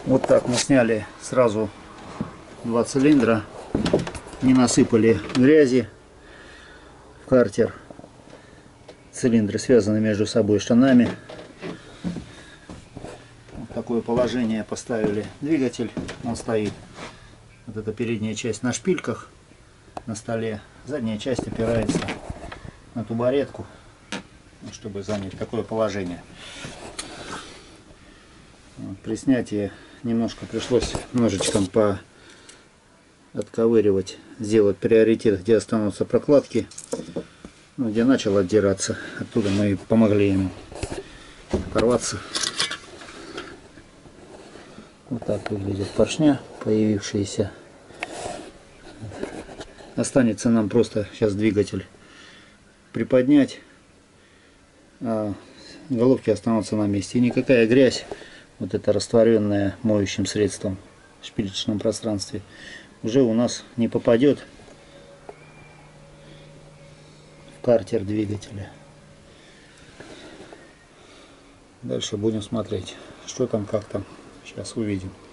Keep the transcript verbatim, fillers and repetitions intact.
Вот так мы сняли сразу два цилиндра, не насыпали грязи в картер. Цилиндры связаны между собой штанами. Вот такое положение поставили двигатель. Он стоит. Вот эта передняя часть на шпильках на столе. Задняя часть опирается на тубаретку, чтобы занять такое положение. Вот, при снятии немножко пришлось ножичком по отковыривать, сделать приоритет, где останутся прокладки. Ну, где начал отдираться, оттуда мы помогли ему порваться. Вот так выглядит поршня, появившиеся. Останется нам просто сейчас двигатель приподнять, а головки останутся на месте. И никакая грязь, вот эта растворенная моющим средством в шпилечном пространстве, уже у нас не попадет в картер двигателя. Дальше будем смотреть, что там, как там. Сейчас увидим.